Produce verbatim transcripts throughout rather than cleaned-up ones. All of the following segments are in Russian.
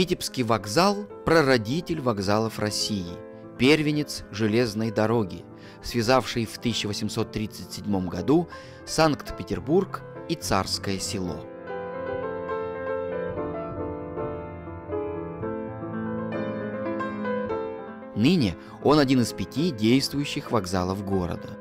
Витебский вокзал – прародитель вокзалов России, первенец железной дороги, связавший в тысяча восемьсот тридцать седьмом году Санкт-Петербург и Царское Село. Ныне он один из пяти действующих вокзалов города.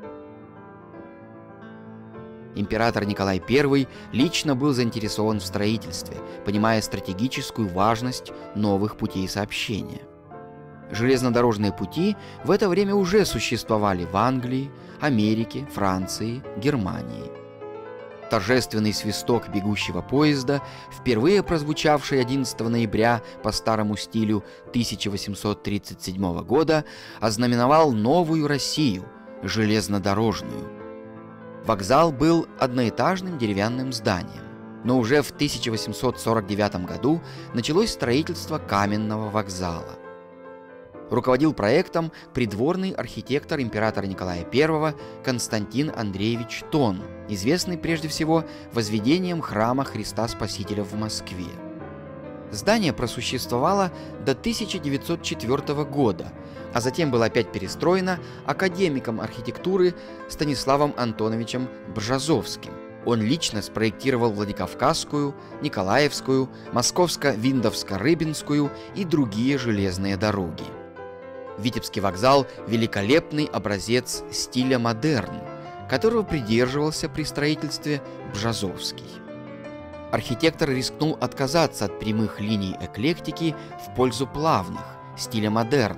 Император Николай Первый лично был заинтересован в строительстве, понимая стратегическую важность новых путей сообщения. Железнодорожные пути в это время уже существовали в Англии, Америке, Франции, Германии. Торжественный свисток бегущего поезда, впервые прозвучавший одиннадцатого ноября по старому стилю тысяча восемьсот тридцать седьмого года, ознаменовал новую Россию, железнодорожную. Вокзал был одноэтажным деревянным зданием, но уже в тысяча восемьсот сорок девятом году началось строительство каменного вокзала. Руководил проектом придворный архитектор императора Николая Первого Константин Андреевич Тон, известный прежде всего возведением храма Христа Спасителя в Москве. Здание просуществовало до тысяча девятьсот четвёртого года, а затем было опять перестроено академиком архитектуры Станиславом Антоновичем Бжазовским. Он лично спроектировал Владикавказскую, Николаевскую, Московско-Виндовско-Рыбинскую и другие железные дороги. Витебский вокзал – великолепный образец стиля модерн, которого придерживался при строительстве Бжазовский. Архитектор рискнул отказаться от прямых линий эклектики в пользу плавных, стиля модерн.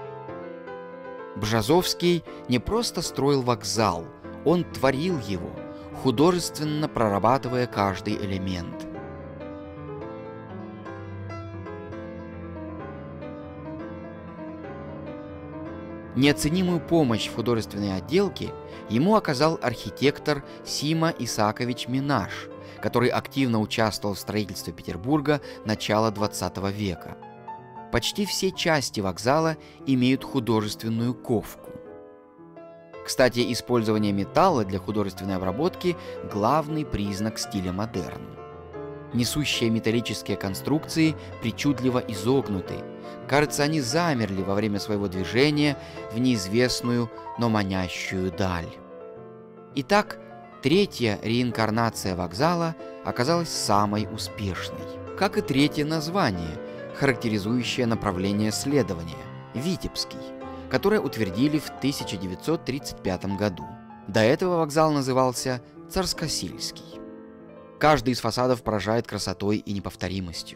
Бжазовский не просто строил вокзал, он творил его, художественно прорабатывая каждый элемент. Неоценимую помощь в художественной отделке ему оказал архитектор Сима Исаакович Минаш, который активно участвовал в строительстве Петербурга начала двадцатого века. Почти все части вокзала имеют художественную ковку. Кстати, использование металла для художественной обработки – главный признак стиля модерн. Несущие металлические конструкции причудливо изогнуты. Кажется, они замерли во время своего движения в неизвестную, но манящую даль. Итак, третья реинкарнация вокзала оказалась самой успешной, как и третье название, характеризующее направление следования – Витебский, которое утвердили в тысяча девятьсот тридцать пятом году. До этого вокзал назывался Царскосельский. Каждый из фасадов поражает красотой и неповторимостью.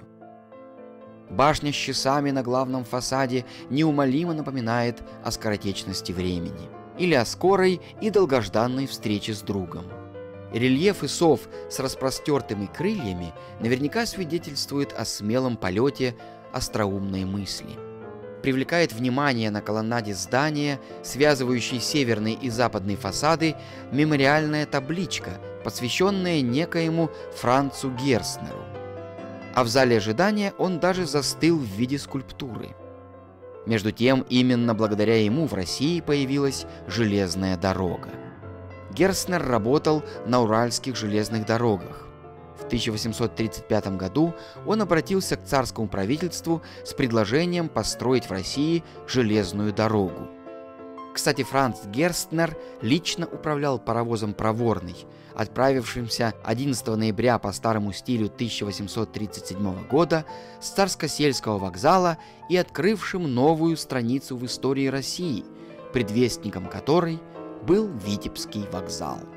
Башня с часами на главном фасаде неумолимо напоминает о скоротечности времени или о скорой и долгожданной встрече с другом. Рельефы сов с распростертыми крыльями наверняка свидетельствуют о смелом полете остроумной мысли. Привлекает внимание на колоннаде здания, связывающей северный и западный фасады, мемориальная табличка, посвященная некоему Францу Герстнеру. А в зале ожидания он даже застыл в виде скульптуры. Между тем, именно благодаря ему в России появилась железная дорога. Герстнер работал на Уральских железных дорогах. В тысяча восемьсот тридцать пятом году он обратился к царскому правительству с предложением построить в России железную дорогу. Кстати, Франц Герстнер лично управлял паровозом «Проворный», отправившимся одиннадцатого ноября по старому стилю тысяча восемьсот тридцать седьмого года с Царскосельского вокзала и открывшим новую страницу в истории России, предвестником которой был Витебский вокзал.